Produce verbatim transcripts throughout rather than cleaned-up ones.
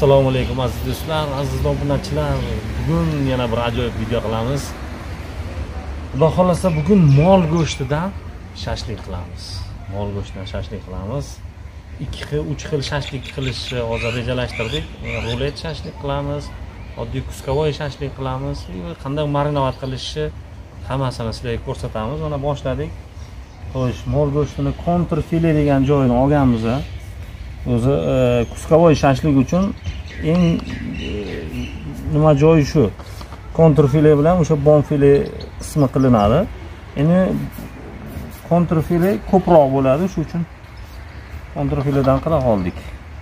Assalomu alaykum aziz do'stlar, aziz obunachilar. Bugun yana bir ajoyib video qilamiz. Xudo xolasa bugun mol go'shtidan shashlik qilamiz. Mol go'shtidan shashlik qilamiz. ikki xil, uch xil shashlik qilishni hozir rejalashtirdik. Rulet shashlik qilamiz, oddiy kuskovoy shashlik qilamiz. Qanday marinovat qilishni hammasini sizlarga ko'rsatamiz. Mana boshladik. Xo'sh, mol go'shtini kontrfile degan joyini olganmiz. O'zi kuskovoy shashlik uchun eng nima joyi shu. Kontrfile bilan o'sha bonfile qismi qilinadi. Endi kontrfile ko'proq bo'ladi, shuning uchun kontrfiledan qila oldik.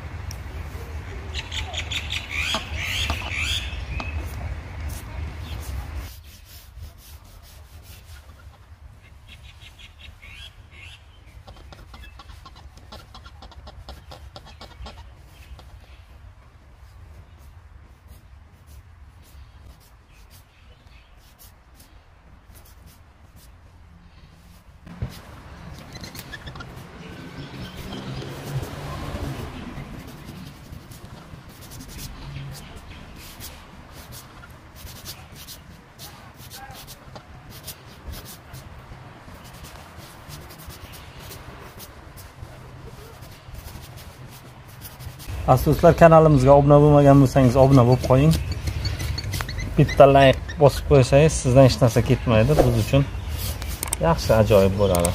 Asoslar kanalimizga obuna bo'lmagan bo'lsangiz obuna bo'lib qo'ying. Bitta like bosib qo'ysangiz sizdan hech narsa ketmaydi. Biz uchun yaxshi ajoyib bo'ladi.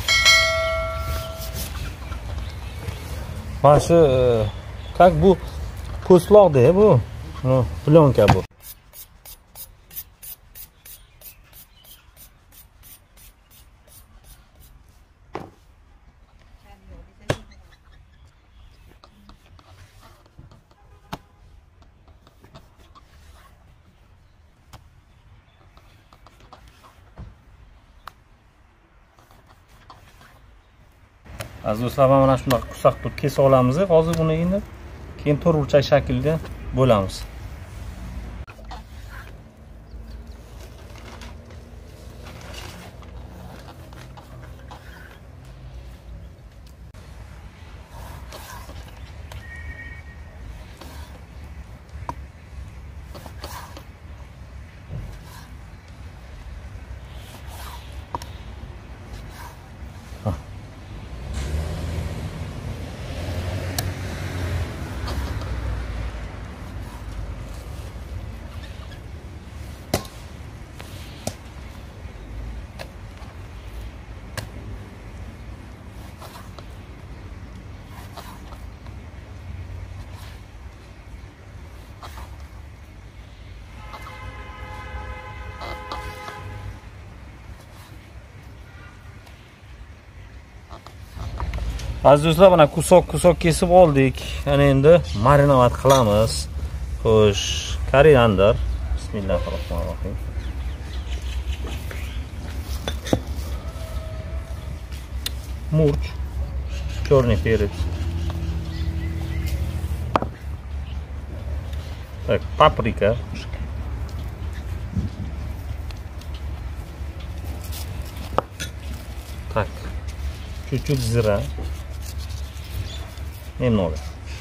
Mana shu как bu ko'sloqda bu. Plyonka bu. Aziz do'stlar, mana shunday qusaq qilib kesib olamiz. Hozir buni endi keyin to'rtburchak shaklda bo'lamiz. Aziz do'stlar, mana kusok-kusok kesib oldik. Yana endi marinovat qilamiz. Xo'sh, koriander. Bismillahirrohmanirrohim. Murch, черный перец. Так, paprika. Так, чуть-чуть зира. Немного.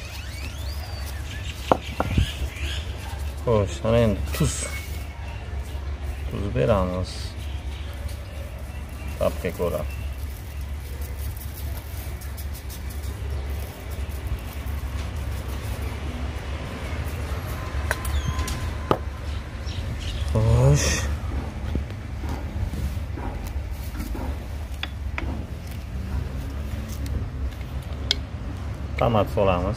Xo'sh, ana endi tuz. Tuz beramiz. Tapga ko'ra. Xo'sh. Tomat solamiz.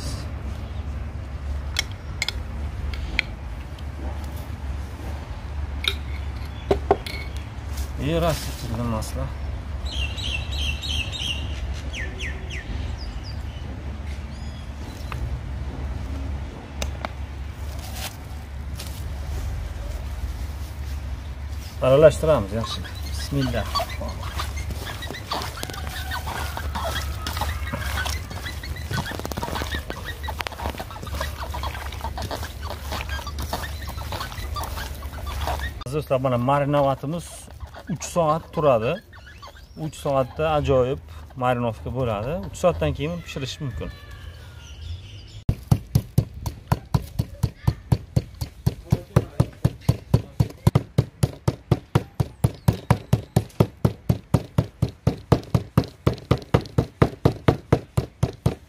И растительное масло. Aralashtiramiz yaxshi. Bismillah. Do'stlar, mana marinovatimiz uch soat turadi. uch soatda ajoyib marinovka bo'ladi. uch soatdan keyin pishirish mumkin.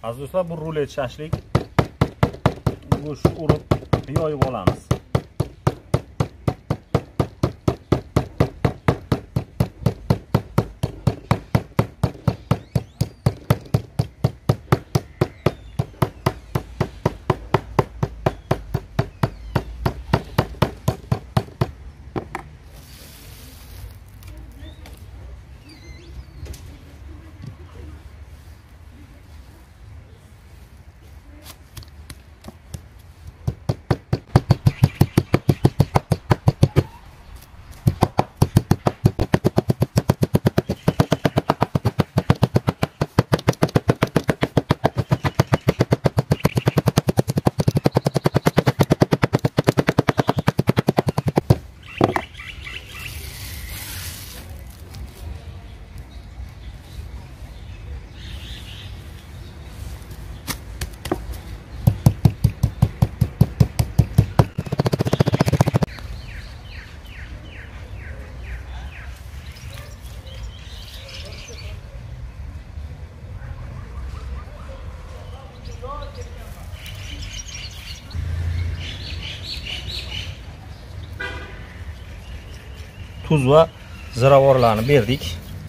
Aziz do'stlar, bu rulet shashlik. Go'sht urib yoyib olamiz. Tuz va ziravorlarni berdik.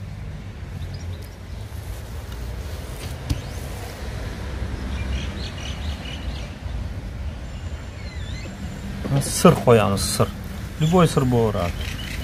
Sir qo'yamiz, sir. Любой sir bo'laveradi.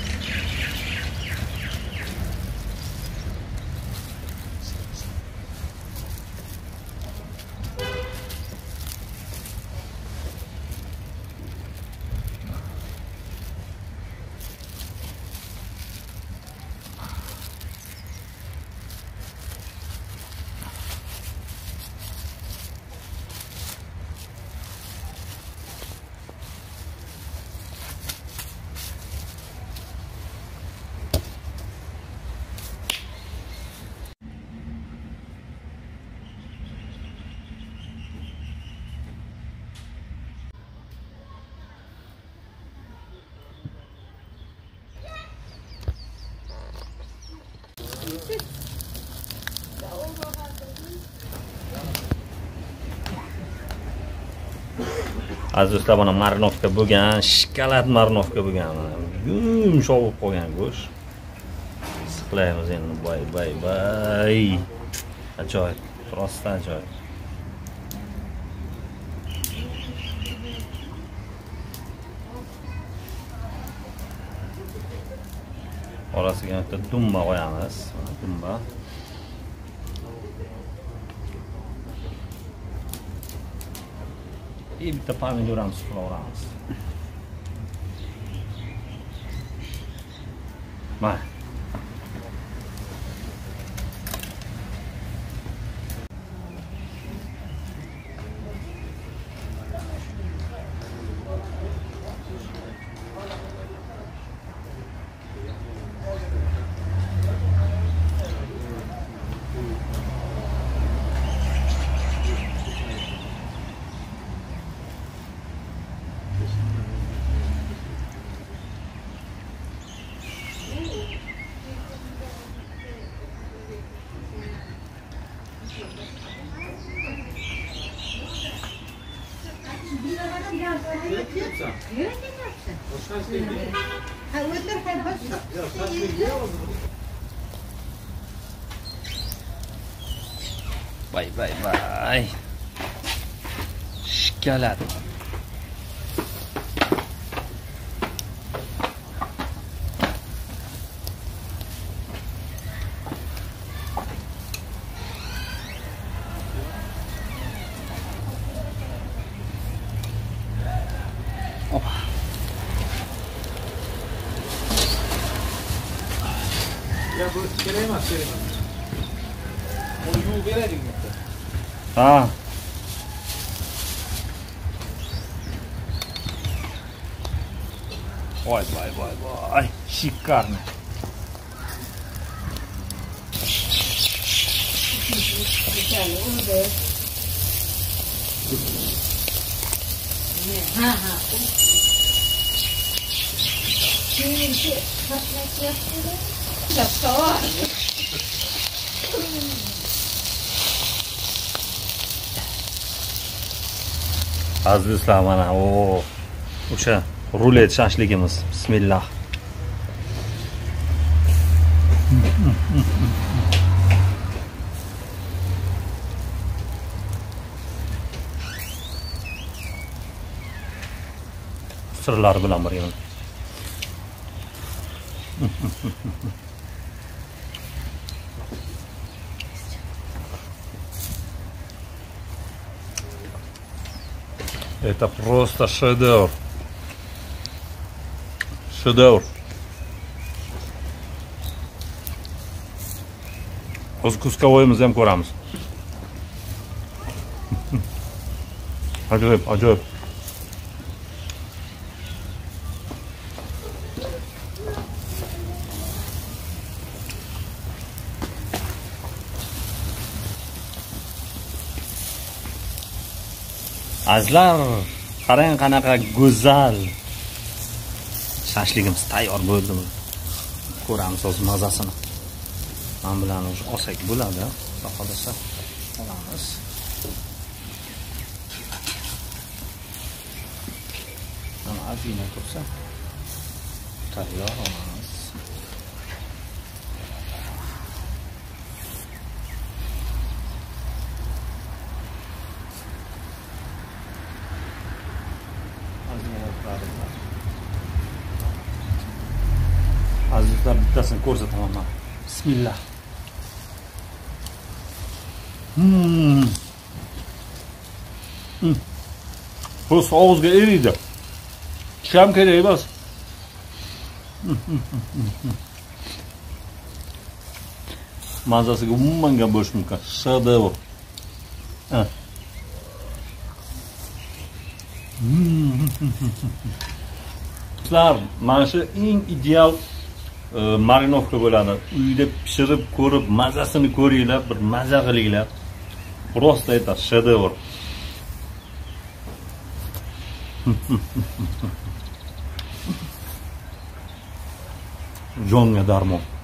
Aziz do'stlar, mana marinovka bo'lgan, shikolat marinovka bo'lgan. Yumshoq bo'lib qolgan go'sht. Siqlaymiz endi, bay bay bay. Ajoyib, prosta ajoyib. Orasiga bitta dumba qo'yamiz. Dumba. И bitta pomidorni suqaveramiz. Mana. Bay bay bay. Shikolat. Ya bu veremez, veremez. Onu yuğu verelim mi? Ha. Vay vay vay vay. Şikarne. Ha ha. Şimdi patlat yapıyor. Yapsa var. Azizlar, mana o o'sha rulet shashligimiz. Bismillah. Sirlar bilan birga. Это просто шедевр. Шедевр. O'z kuskovoyimizni ham ko'ramiz. Ajoyib, ajoyib. Azizlar, qarang qanaqa go'zal shashligimiz tayyor bo'ldi. Ko'ramiz o'z mazasini. Men bilan o'sha olsak bo'ladi, xohlasa olamiz. Mana azina tursa tayyor olamiz. Azizlar, bittasini ko'rsataman men. Bismillah. Hmm. Hmm. Bu sovuzga eriydi. Sham kerak emas. Mazasiga umuman gap bo'lish mumkin. Shedevr. Ha. Sizlar, mana shu eng ideal marinovka bo'ladi. Uyda pishirib ko'rib, mazasini ko'ringlar, bir maza qilinglar. Просто это шедевр. Jonga darmon.